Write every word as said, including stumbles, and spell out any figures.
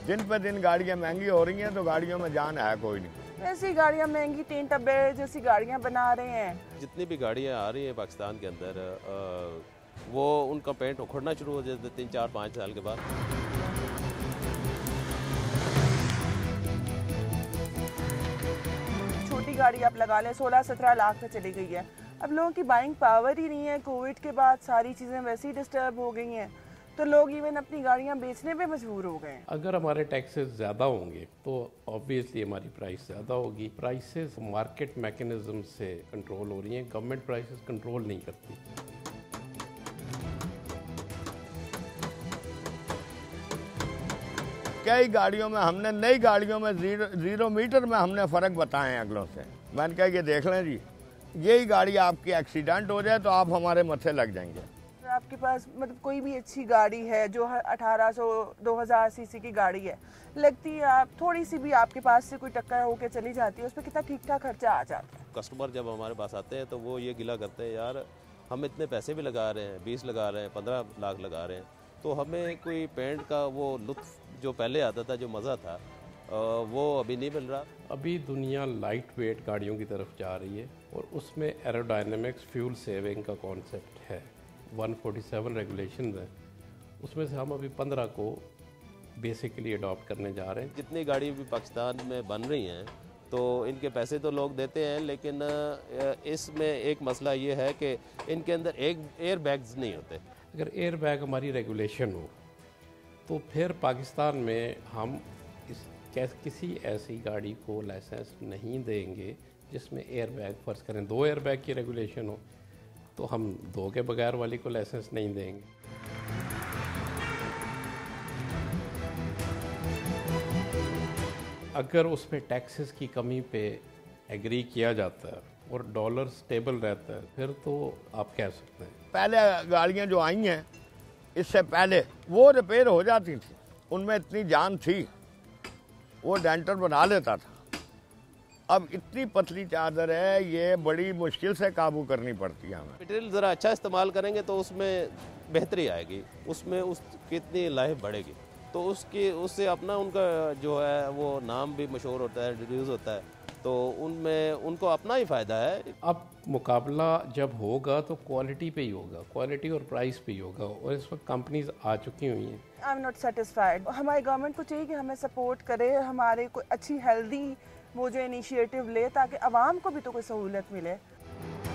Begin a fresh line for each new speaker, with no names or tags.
दिन पे दिन गाड़ियाँ महंगी हो रही हैं तो गाड़ियों में जान है कोई नहीं।
ऐसी गाड़ियाँ महंगी, तीन टब्बे जैसी गाड़ियाँ बना रहे हैं।
जितनी भी गाड़ियाँ आ रही हैं पाकिस्तान के अंदर आ, वो उनका पेंट उखड़ना शुरू हो जाता है तीन चार पाँच साल के बाद।
छोटी गाड़ी आप लगा लें सोलह सत्रह लाख पे चली गई है। अब लोगों की बाइंग पावर ही नहीं है। कोविड के बाद सारी चीज़ें वैसे ही डिस्टर्ब हो गई हैं, तो लोग इवन अपनी गाड़ियां बेचने पे मजबूर हो गए हैं।
अगर हमारे टैक्सेस ज़्यादा होंगे तो ऑब्वियसली हमारी प्राइस ज़्यादा होगी। प्राइसेस मार्केट मैकेनिज्म से कंट्रोल हो रही हैं, गवर्नमेंट प्राइसेस कंट्रोल नहीं करती।
कई गाड़ियों में हमने नई गाड़ियों में जीरो जीरो मीटर में हमने फ़र्क बताए हैं अगलों से। मैंने कहा ये देख लें जी, यही गाड़ी आपकी एक्सीडेंट हो जाए तो आप हमारे मत्थे लग जाएंगे।
आपके पास मतलब कोई भी अच्छी गाड़ी है जो अठारह सौ दो हज़ार सीसी की गाड़ी है, लगती है आप थोड़ी सी भी आपके पास से कोई टक्कर होके चली जाती है, उस पर कितना ठीक ठाक खर्चा आ जाता है।
कस्टमर जब हमारे पास आते हैं तो वो ये गिला करते हैं, यार हम इतने पैसे भी लगा रहे हैं, बीस लगा रहे हैं, पंद्रह लाख लगा रहे हैं, तो हमें कोई पेंट का वो लुत्फ जो पहले आता था, जो मज़ा था, वो अभी नहीं मिल रहा।
अभी दुनिया लाइट वेट गाड़ियों की तरफ जा रही है और उसमें एरोडायनेमिक्स फ्यूल सेविंग का कॉन्सेप्ट है। एक सौ सैंतालीस रेगुलेशन है, उसमें से हम अभी पंद्रह को बेसिकली अडॉप्ट करने जा रहे हैं।
जितनी गाड़ी भी पाकिस्तान में बन रही हैं तो इनके पैसे तो लोग देते हैं, लेकिन इसमें एक मसला ये है कि इनके अंदर एक एयर बैग्स नहीं होते।
अगर एयर बैग हमारी रेगुलेशन हो तो फिर पाकिस्तान में हम इस किसी ऐसी गाड़ी को लाइसेंस नहीं देंगे जिसमें एयर बैग, फर्ज करें दो एयर बैग की रेगुलेशन हो तो हम दो के बगैर वाली को लाइसेंस नहीं देंगे। अगर उसमें टैक्सेस की कमी पे एग्री किया जाता है और डॉलर स्टेबल रहता है फिर तो आप कह सकते हैं।
पहले गाड़ियाँ जो आई हैं इससे पहले वो रिपेयर हो जाती थी, उनमें इतनी जान थी, वो डेंटर बना लेता था। अब इतनी पतली चादर है, ये बड़ी मुश्किल से काबू करनी पड़ती है हमें।
मटेरियल ज़रा अच्छा इस्तेमाल करेंगे तो उसमें बेहतरी आएगी, उसमें उस कितनी लाइफ बढ़ेगी, तो उसकी उससे अपना उनका जो है वो नाम भी मशहूर होता है, रिड्यूस होता है, तो उनमें उनको अपना ही फ़ायदा है।
अब मुकाबला जब होगा तो क्वालिटी पे ही होगा, क्वालिटी और प्राइस पे ही होगा, और इस वक्त कंपनीज आ चुकी हुई हैं।
I am not satisfied. हमारी गवर्नमेंट को चाहिए कि हमें सपोर्ट करे, हमारे कोई अच्छी हेल्दी वो जो इनिशिएटिव ले ताकि आवाम को भी तो कोई सहूलत मिले।